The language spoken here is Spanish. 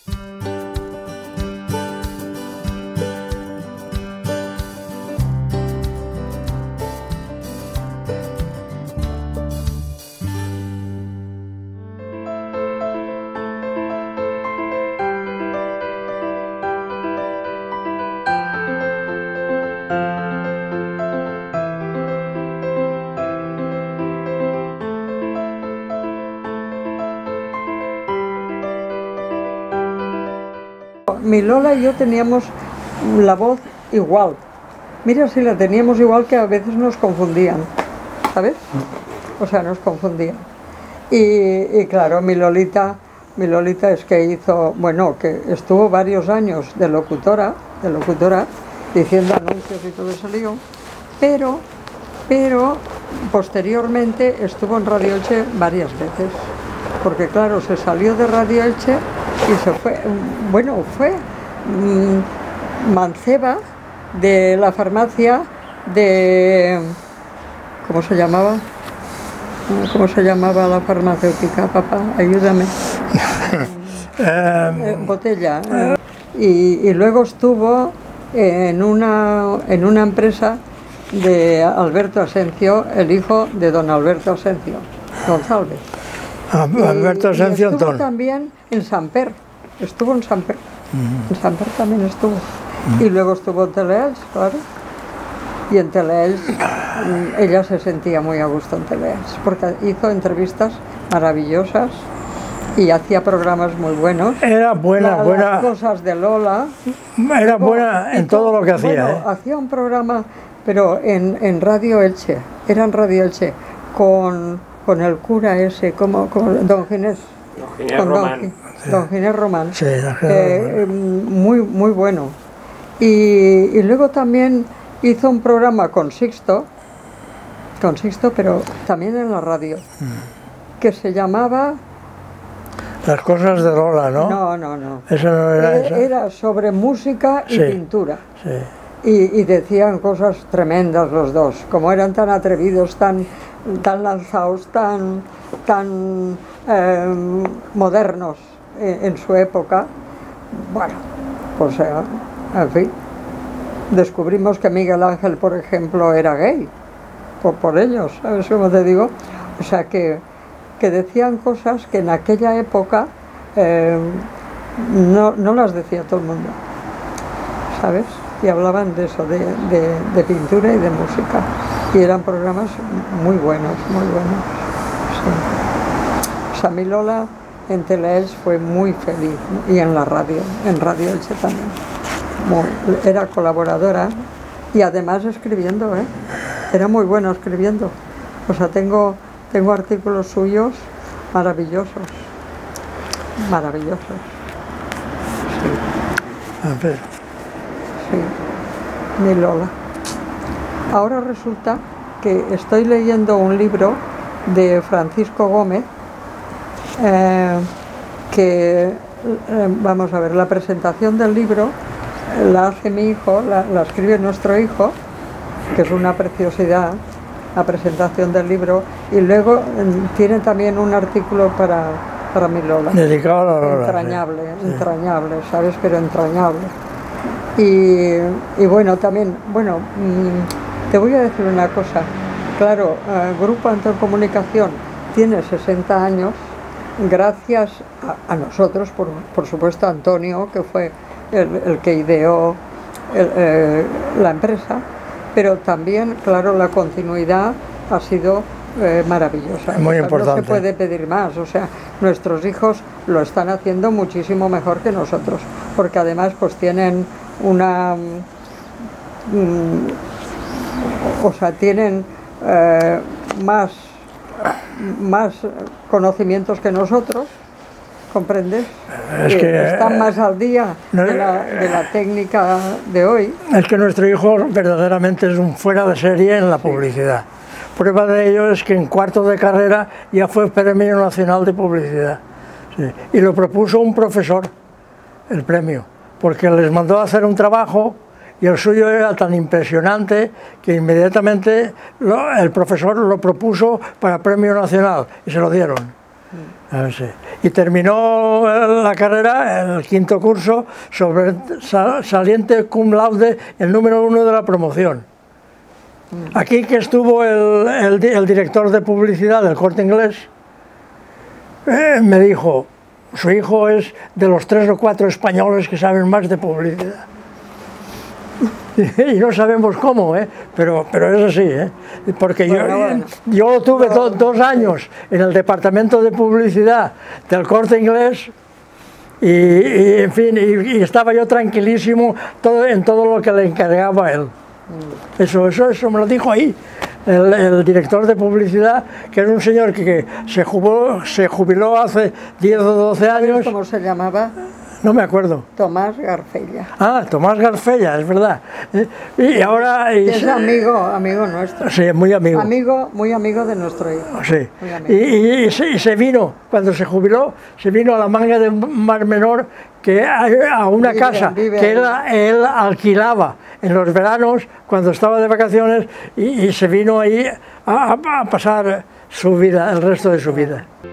Mi Lola y yo teníamos la voz igual. Mira si la teníamos igual, que a veces nos confundían, ¿sabes? O sea, nos confundían. Y claro, mi Lolita es que hizo, bueno, que estuvo varios años de locutora, diciendo anuncios y todo ese lío, pero posteriormente estuvo en Radio Elche varias veces, porque claro, se salió de Radio Elche y se fue, bueno, fue manceba de la farmacia de, ¿cómo se llamaba? ¿Cómo se llamaba la farmacéutica, papá? Ayúdame. Botella. Y luego estuvo en una empresa de Alberto Asencio, el hijo de don Alberto Asencio, González. Alberto Asencio estuvo también en Samper, estuvo en Samper. En Samper también estuvo. Y luego estuvo en Teleelch, claro. Y en Teleelch ella se sentía muy a gusto en Teleelch, porque hizo entrevistas maravillosas y hacía programas muy buenos. Era buena. Las cosas de Lola. Era buena en todo lo que hacía. Bueno, hacía un programa, pero en Radio Elche, era en Radio Elche, con el cura ese, como don Ginés. Don Ginés Román. Sí, muy bueno. Y luego también hizo un programa con Sixto, pero también en la radio, que se llamaba... Las cosas de Lola, ¿no? No. Eso no era eso. Era sobre música y pintura. Sí. Y decían cosas tremendas los dos, como eran tan atrevidos, tan lanzados, tan modernos en su época. Bueno, pues en fin, descubrimos que Miguel Ángel, por ejemplo, era gay, por ellos, ¿sabes cómo te digo? O sea que decían cosas que en aquella época no las decía todo el mundo, ¿sabes? Y hablaban de eso, de pintura y de música. Y eran programas muy buenos, sí. O sea, mi Lola en Teleelch fue muy feliz, ¿no? Y en la radio, en Radio Elche también. Era colaboradora y además escribiendo, ¿eh? Era muy bueno escribiendo. O sea, tengo artículos suyos maravillosos. Sí. A ver. Sí, mi Lola. Ahora resulta que estoy leyendo un libro de Francisco Gómez, vamos a ver, la presentación del libro la hace mi hijo, la escribe nuestro hijo, que es una preciosidad, la presentación del libro, y luego tiene también un artículo para mi Lola. Dedicado a la Lola. Entrañable, ¿sabes? Pero entrañable. Y bueno, también, te voy a decir una cosa. Claro, Grupo Antecomunicación tiene 60 años, gracias a nosotros, por supuesto a Antonio, que fue el que ideó la empresa, pero también, claro, la continuidad ha sido maravillosa. Muy importante. No se puede pedir más, o sea, nuestros hijos lo están haciendo muchísimo mejor que nosotros, porque además pues tienen tienen más conocimientos que nosotros, ¿comprendes? Es que están más al día de la técnica de hoy. Es que nuestro hijo verdaderamente es un fuera de serie en la publicidad. Prueba de ello es que en cuarto de carrera ya fue Premio Nacional de Publicidad. Sí. Y lo propuso un profesor, el premio, porque les mandó a hacer un trabajo y el suyo era tan impresionante que inmediatamente el profesor lo propuso para Premio Nacional y se lo dieron. Y terminó la carrera, el quinto curso, saliente cum laude, el número 1 de la promoción. Aquí que estuvo el director de publicidad del Corte Inglés, me dijo, su hijo es de los 3 o 4 españoles que saben más de publicidad. Y no sabemos cómo, pero es así, porque yo lo tuve 2 años en el departamento de publicidad del Corte Inglés y en fin, y estaba yo tranquilísimo en todo lo que le encargaba a él. Eso me lo dijo ahí, el director de publicidad, que era un señor que se jubiló hace 10 o 12 años. ¿Cómo se llamaba? No me acuerdo. Tomás Garfella. Ah, Tomás Garfella, es verdad. Y ahora... es amigo nuestro. Sí, muy amigo. Muy amigo de nuestro hijo. Sí. Y se vino, cuando se jubiló, se vino a la Manga de Mar Menor, a una casa que él alquilaba en los veranos, cuando estaba de vacaciones, y se vino ahí a pasar su vida, el resto de su vida.